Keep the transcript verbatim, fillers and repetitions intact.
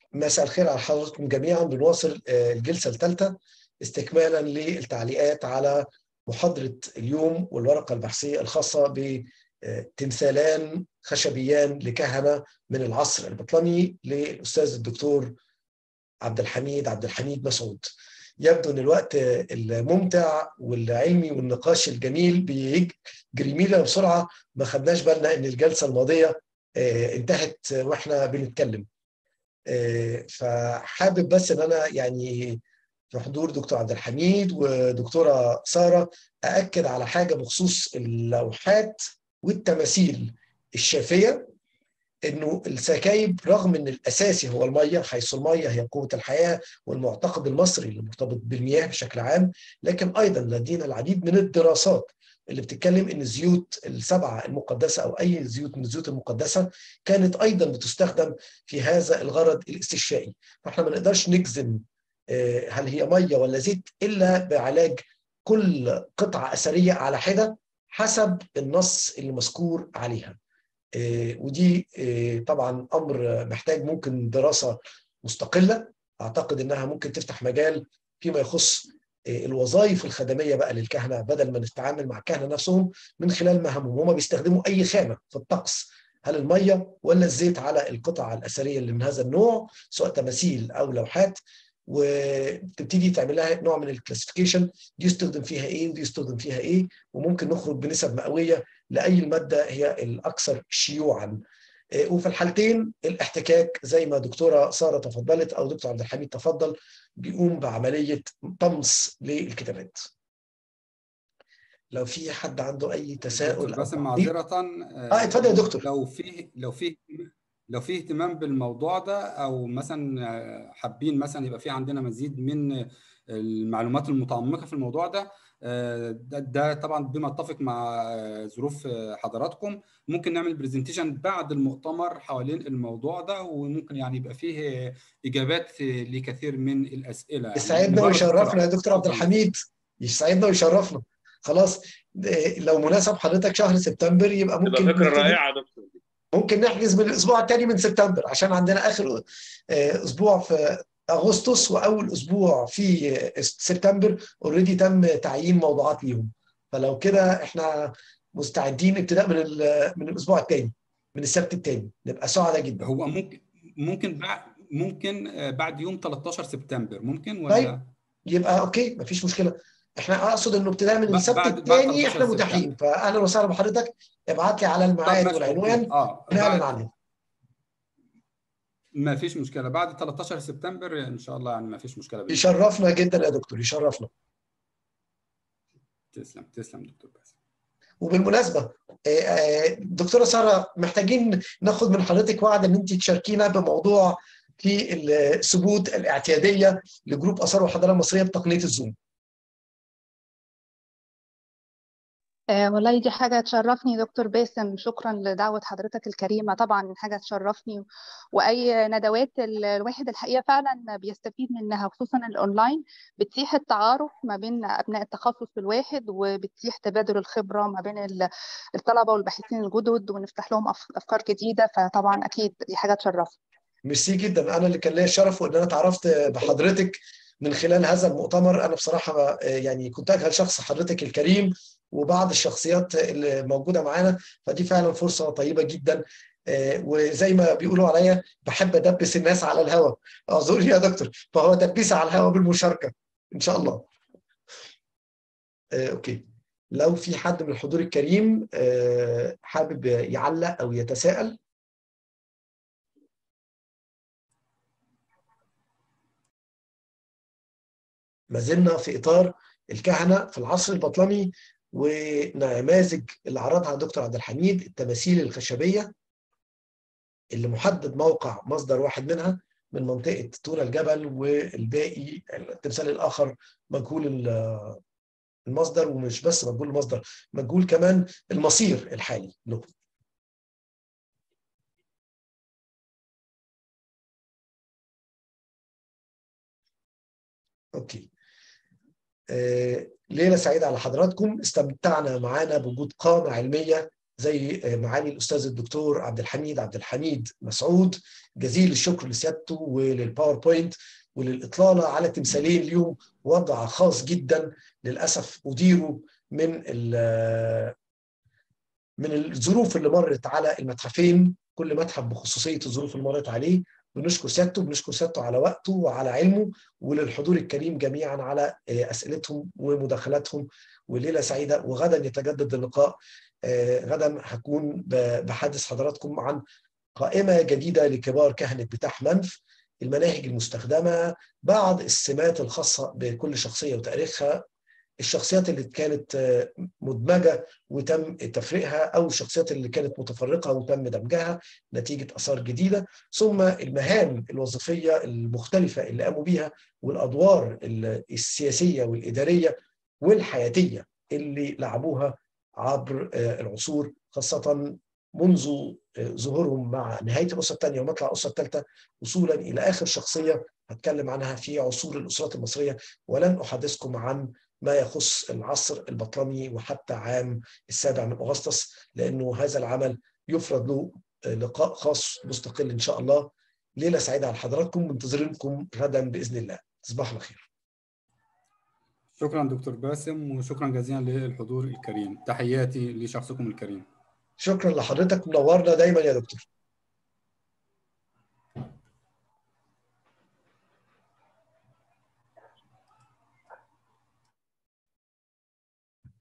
مساء الخير على حضراتكم جميعا. بنواصل الجلسة الثالثة استكمالا للتعليقات على محاضرة اليوم والورقة البحثية الخاصة بتمثالان خشبيان لكهنة من العصر البطلمي للأستاذ الدكتور عبد الحميد عبد الحميد مسعود. يبدو أن الوقت الممتع والعلمي والنقاش الجميل بيجري بينا بسرعة، ما خدناش بالنا أن الجلسة الماضية انتهت وإحنا بنتكلم. فحابب بس ان انا يعني في حضور دكتور عبد الحميد ودكتوره ساره ااكد على حاجه بخصوص اللوحات والتماثيل الشافيه، انه السكايب رغم ان الاساسي هو الميه، حيث الميه هي قوه الحياه والمعتقد المصري اللي مرتبط بالمياه بشكل عام، لكن ايضا لدينا العديد من الدراسات اللي بتتكلم ان الزيوت السبعه المقدسه او اي زيوت من الزيوت المقدسه كانت ايضا بتستخدم في هذا الغرض الاستشفائي. فاحنا ما نقدرش نجزم هل هي ميه ولا زيت الا بعلاج كل قطعه اثريه على حده حسب النص اللي مذكور عليها. ودي طبعا امر محتاج ممكن دراسه مستقله، اعتقد انها ممكن تفتح مجال فيما يخص الوظائف الخدميه بقى للكهنه، بدل ما نتعامل مع الكهنه نفسهم من خلال مهامهم. هم بيستخدموا اي خامه في الطقس، هل الميه ولا الزيت على القطع الاثريه اللي من هذا النوع سواء تماثيل او لوحات، وتبتدي تعمل لها نوع من الكلاسيفيكيشن، دي يستخدم فيها ايه ودي يستخدم فيها ايه، وممكن نخرج بنسب مئويه لاي الماده هي الاكثر شيوعا. وفي الحالتين الاحتكاك زي ما دكتوره ساره تفضلت او دكتور عبد الحميد تفضل بيقوم بعمليه طمس للكتابات. لو في حد عنده اي تساؤل دكتور باسم، او معذره اه اتفضل يا دكتور. لو في لو في لو في اهتمام بالموضوع ده، او مثلا حابين مثلا يبقى في عندنا مزيد من المعلومات المتعمقه في الموضوع ده، ده, ده طبعا بما اتفق مع ظروف حضراتكم، ممكن نعمل برزنتيشن بعد المؤتمر حوالين الموضوع ده، وممكن يعني يبقى فيه اجابات لكثير من الاسئله. يعني يسعدنا ويشرفنا يا دكتور عبد الحميد، يسعدنا ويشرفنا. خلاص لو مناسب حضرتك شهر سبتمبر يبقى ممكن تبقى فكره رائعه دكتور. ممكن نحجز من الاسبوع الثاني من سبتمبر، عشان عندنا اخر اسبوع في اغسطس واول اسبوع في سبتمبر اوريدي تم تعيين موضوعات ليهم. فلو كده احنا مستعدين ابتداء من من الاسبوع الثاني من السبت الثاني، نبقى سعداء جدا. هو ممكن ممكن بعد ممكن بعد يوم ثلاثة عشر سبتمبر ممكن ولا؟ طيب يبقى اوكي مفيش مشكله. احنا اقصد انه ابتداء من السبت بعد بعد الثاني احنا متاحين، فاهلا وسهلا بحضرتك. ابعت لي على الميعاد والعنوان اه نعلن عنه. ما فيش مشكله، بعد ثلاثة عشر سبتمبر ان شاء الله، يعني ما فيش مشكله. يشرفنا جدا يا دكتور، يشرفنا. تسلم تسلم دكتور باسم. وبالمناسبه دكتوره ساره، محتاجين ناخد من حضرتك وعد ان انت تشاركينا بموضوع في الثبوت الاعتياديه لجروب اثار وحضاره مصريه بتقنيه الزوم. آه والله دي حاجة تشرفني دكتور باسم، شكرا لدعوة حضرتك الكريمة، طبعا حاجة تشرفني. وأي ندوات الواحد الحقيقة فعلا بيستفيد منها، خصوصا الأونلاين، بتتيح التعارف ما بين أبناء التخصص الواحد، وبتتيح تبادل الخبرة ما بين الطلبة والباحثين الجدد، ونفتح لهم أفكار جديدة، فطبعا أكيد دي حاجة تشرفني. ميرسي جدا، أنا اللي كان ليا الشرف وإن أنا اتعرفت بحضرتك من خلال هذا المؤتمر. أنا بصراحة يعني كنت أجهل شخص حضرتك الكريم وبعض الشخصيات اللي موجودة معانا، فدي فعلا فرصة طيبة جدا. وزي ما بيقولوا عليا بحب أدبس الناس على الهوا، أعذرني يا دكتور، فهو دبيسة على الهوا بالمشاركة إن شاء الله. أوكي، لو في حد من الحضور الكريم حابب يعلق أو يتساءل. ما زلنا في إطار الكهنة في العصر البطلمي ونماذج اللي عرضها دكتور عبد الحميد، التماثيل الخشبية اللي محدد موقع مصدر واحد منها من منطقة طول الجبل، والباقي التمثال الآخر مجهول المصدر، ومش بس مجهول المصدر، مجهول كمان المصير الحالي له. أوكي، آه، ليلة سعيدة على حضراتكم، استمتعنا معانا بوجود قامة علمية زي معالي الأستاذ الدكتور عبد الحميد عبد الحميد مسعود. جزيل الشكر لسيادته وللباوربوينت وللإطلالة على تمثالين اليوم، وضع خاص جدا للأسف أديره من من الظروف اللي مرت على المتحفين، كل متحف بخصوصية الظروف اللي مرت عليه. بنشكر سيادته بنشكر سيادته على وقته وعلى علمه، وللحضور الكريم جميعا على أسئلتهم ومداخلاتهم. وليلة سعيدة، وغدا يتجدد اللقاء. غدا هكون بحدث حضراتكم عن قائمة جديدة لكبار كهنة بتاح منف، المناهج المستخدمة، بعض السمات الخاصة بكل شخصية وتاريخها، الشخصيات اللي كانت مدمجة وتم تفريقها، أو الشخصيات اللي كانت متفرقة وتم دمجها نتيجة آثار جديدة، ثم المهام الوظيفية المختلفة اللي قاموا بيها، والأدوار السياسية والإدارية والحياتية اللي لعبوها عبر العصور، خاصة منذ ظهورهم مع نهاية الأسرة الثانية ومطلع الأسرة الثالثة، وصولا إلى آخر شخصية هتكلم عنها في عصور الأسرات المصرية. ولن أحدثكم عن ما يخص العصر البطلمي وحتى عام السابع من أغسطس، لأنه هذا العمل يفرض له لقاء خاص مستقل إن شاء الله. ليلة سعيدة على حضراتكم، منتظرينكم غدا بإذن الله. تصبحوا على خير. شكرا دكتور باسم، وشكرا جزيلا للحضور الكريم. تحياتي لشخصكم الكريم. شكرا لحضرتك، منورنا دايما يا دكتور.